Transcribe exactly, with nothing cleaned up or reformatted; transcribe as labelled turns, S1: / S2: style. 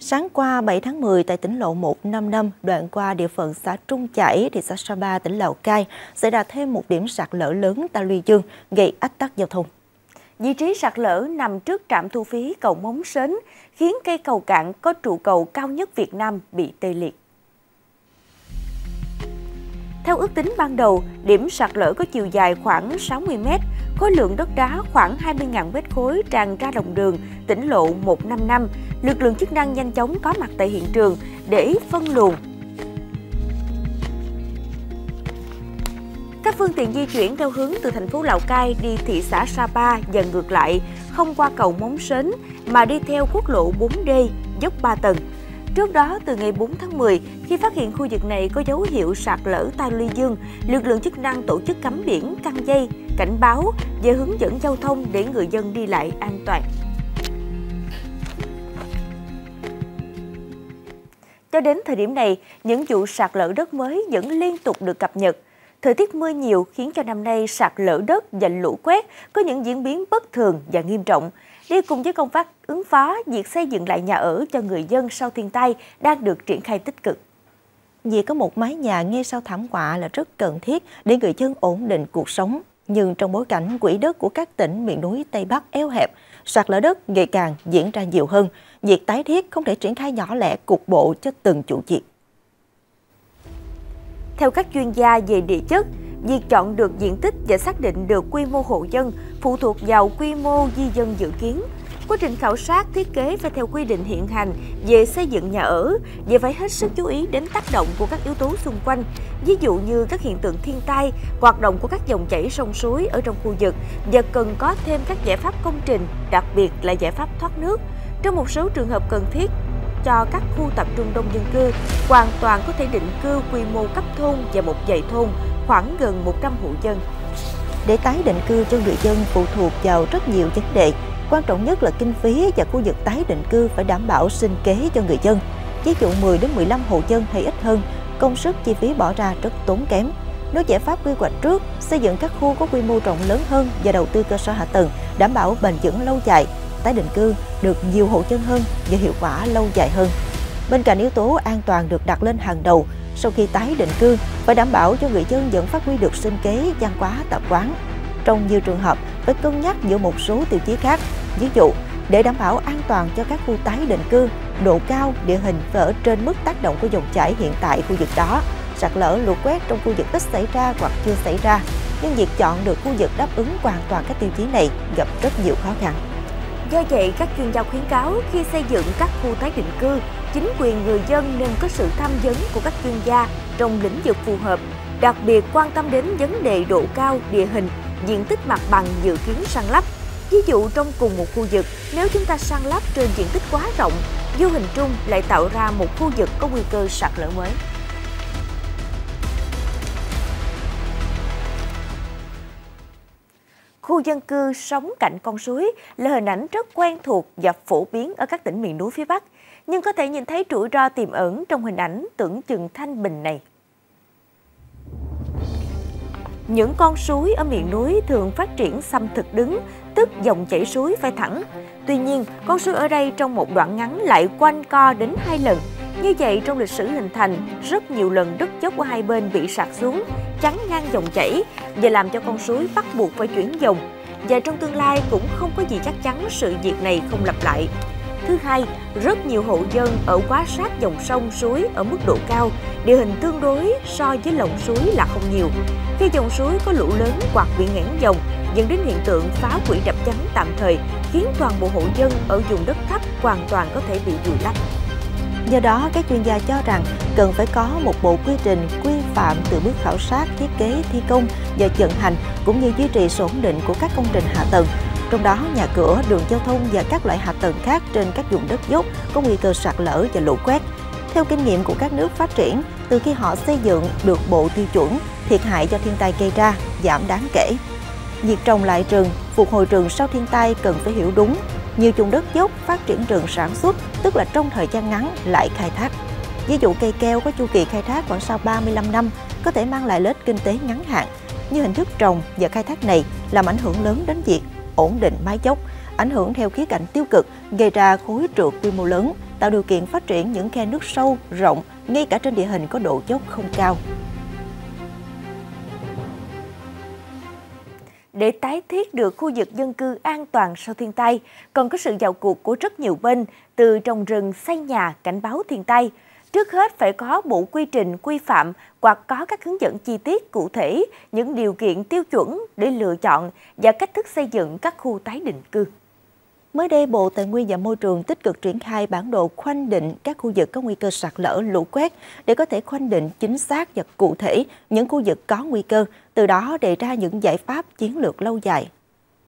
S1: Sáng qua bảy tháng mười tại tỉnh lộ một trăm năm mươi lăm, đoạn qua địa phận xã Trung Chảy, thị xã Sapa, tỉnh Lào Cai, xảy ra thêm một điểm sạt lở lớn ta luy dương, gây ách tắc giao thông.
S2: Vị trí sạt lở nằm trước trạm thu phí cầu Móng Sến, khiến cây cầu cạn có trụ cầu cao nhất Việt Nam bị tê liệt. Theo ước tính ban đầu, điểm sạt lở có chiều dài khoảng sáu mươi mét, khối lượng đất đá khoảng hai mươi nghìn mét khối tràn ra lòng đường tỉnh lộ một trăm năm mươi lăm. Lực lượng chức năng nhanh chóng có mặt tại hiện trường để phân luồng. Các phương tiện di chuyển theo hướng từ thành phố Lào Cai đi thị xã Sapa và ngược lại, không qua cầu Móng Sến mà đi theo quốc lộ bốn D dốc ba tầng. Trước đó, từ ngày bốn tháng mười, khi phát hiện khu vực này có dấu hiệu sạt lở ta luy dương, lực lượng chức năng tổ chức cắm biển, căng dây, cảnh báo và hướng dẫn giao thông để người dân đi lại an toàn. Cho đến thời điểm này, những vụ sạt lở đất mới vẫn liên tục được cập nhật. Thời tiết mưa nhiều khiến cho năm nay sạt lở đất và lũ quét có những diễn biến bất thường và nghiêm trọng. Đi cùng với công tác ứng phó, việc xây dựng lại nhà ở cho người dân sau thiên tai đang được triển khai tích cực.
S1: Việc có một mái nhà ngay sau thảm họa là rất cần thiết để người dân ổn định cuộc sống. Nhưng trong bối cảnh quỹ đất của các tỉnh miền núi Tây Bắc eo hẹp, sạt lở đất ngày càng diễn ra nhiều hơn. Việc tái thiết không thể triển khai nhỏ lẻ cục bộ cho từng chủ việc.
S2: Theo các chuyên gia về địa chất, việc chọn được diện tích và xác định được quy mô hộ dân phụ thuộc vào quy mô di dân dự kiến. Quá trình khảo sát thiết kế phải theo quy định hiện hành về xây dựng nhà ở, và phải hết sức chú ý đến tác động của các yếu tố xung quanh, ví dụ như các hiện tượng thiên tai, hoạt động của các dòng chảy sông suối ở trong khu vực, và cần có thêm các giải pháp công trình, đặc biệt là giải pháp thoát nước. Trong một số trường hợp cần thiết, cho các khu tập trung đông dân cư, hoàn toàn có thể định cư quy mô cấp thôn và một dãy thôn, khoảng gần một trăm hộ dân.
S1: Để tái định cư cho người dân phụ thuộc vào rất nhiều vấn đề. Quan trọng nhất là kinh phí và khu vực tái định cư phải đảm bảo sinh kế cho người dân. Ví dụ mười đến mười lăm hộ dân hay ít hơn, công sức chi phí bỏ ra rất tốn kém. Nếu giải pháp quy hoạch trước, xây dựng các khu có quy mô rộng lớn hơn và đầu tư cơ sở hạ tầng, đảm bảo bền vững lâu dài, tái định cư được nhiều hộ dân hơn và hiệu quả lâu dài hơn. Bên cạnh yếu tố an toàn được đặt lên hàng đầu, sau khi tái định cư phải đảm bảo cho người dân vẫn phát huy được sinh kế, văn hóa, tập quán. Trong nhiều trường hợp phải cân nhắc giữa một số tiêu chí khác. Ví dụ, để đảm bảo an toàn cho các khu tái định cư, độ cao, địa hình phải ở trên mức tác động của dòng chảy hiện tại khu vực đó. Sạt lở, lũ quét trong khu vực ít xảy ra hoặc chưa xảy ra, nhưng việc chọn được khu vực đáp ứng hoàn toàn các tiêu chí này gặp rất nhiều khó khăn.
S2: Do vậy, các chuyên gia khuyến cáo khi xây dựng các khu tái định cư, chính quyền người dân nên có sự tham vấn của các chuyên gia trong lĩnh vực phù hợp, đặc biệt quan tâm đến vấn đề độ cao, địa hình, diện tích mặt bằng dự kiến san lấp. Ví dụ trong cùng một khu vực, nếu chúng ta san lấp trên diện tích quá rộng, vô hình trung lại tạo ra một khu vực có nguy cơ sạt lở mới. Khu dân cư sống cạnh con suối là hình ảnh rất quen thuộc và phổ biến ở các tỉnh miền núi phía Bắc, nhưng có thể nhìn thấy rủi ro tiềm ẩn trong hình ảnh tưởng chừng thanh bình này. Những con suối ở miền núi thường phát triển xâm thực đứng, tức dòng chảy suối phải thẳng. Tuy nhiên, con suối ở đây trong một đoạn ngắn lại quanh co đến hai lần. Như vậy, trong lịch sử hình thành, rất nhiều lần đất dốc của hai bên bị sạt xuống, chắn ngang dòng chảy và làm cho con suối bắt buộc phải chuyển dòng. Và trong tương lai cũng không có gì chắc chắn sự việc này không lặp lại. Thứ hai, rất nhiều hộ dân ở quá sát dòng sông suối ở mức độ cao, địa hình tương đối so với lòng suối là không nhiều. Khi dòng suối có lũ lớn hoặc bị ngãn dòng, dẫn đến hiện tượng phá quỹ đập chắn tạm thời, khiến toàn bộ hộ dân ở vùng đất thấp hoàn toàn có thể bị vùi lấp.
S1: Do đó, các chuyên gia cho rằng cần phải có một bộ quy trình quy phạm từ bước khảo sát, thiết kế, thi công và vận hành, cũng như duy trì sự ổn định của các công trình hạ tầng. Trong đó, nhà cửa, đường giao thông và các loại hạ tầng khác trên các vùng đất dốc có nguy cơ sạt lở và lũ quét. Theo kinh nghiệm của các nước phát triển, từ khi họ xây dựng được bộ tiêu chuẩn, thiệt hại do thiên tai gây ra giảm đáng kể. Việc trồng lại rừng, phục hồi rừng sau thiên tai cần phải hiểu đúng. Nhiều vùng đất dốc phát triển rừng sản xuất, tức là trong thời gian ngắn lại khai thác. Ví dụ cây keo có chu kỳ khai thác khoảng sau ba mươi lăm năm, có thể mang lại lợi ích kinh tế ngắn hạn. Như hình thức trồng và khai thác này làm ảnh hưởng lớn đến việc ổn định mái dốc, ảnh hưởng theo khía cạnh tiêu cực, gây ra khối trượt quy mô lớn, tạo điều kiện phát triển những khe nước sâu, rộng, ngay cả trên địa hình có độ dốc không cao.
S2: Để tái thiết được khu vực dân cư an toàn sau thiên tai, cần có sự vào cuộc của rất nhiều bên, từ trồng rừng, xây nhà, cảnh báo thiên tai. Trước hết phải có bộ quy trình, quy phạm hoặc có các hướng dẫn chi tiết cụ thể, những điều kiện tiêu chuẩn để lựa chọn và cách thức xây dựng các khu tái định cư.
S1: Mới đây, Bộ Tài nguyên và Môi trường tích cực triển khai bản đồ khoanh định các khu vực có nguy cơ sạt lở, lũ quét để có thể khoanh định chính xác và cụ thể những khu vực có nguy cơ, từ đó đề ra những giải pháp chiến lược lâu dài.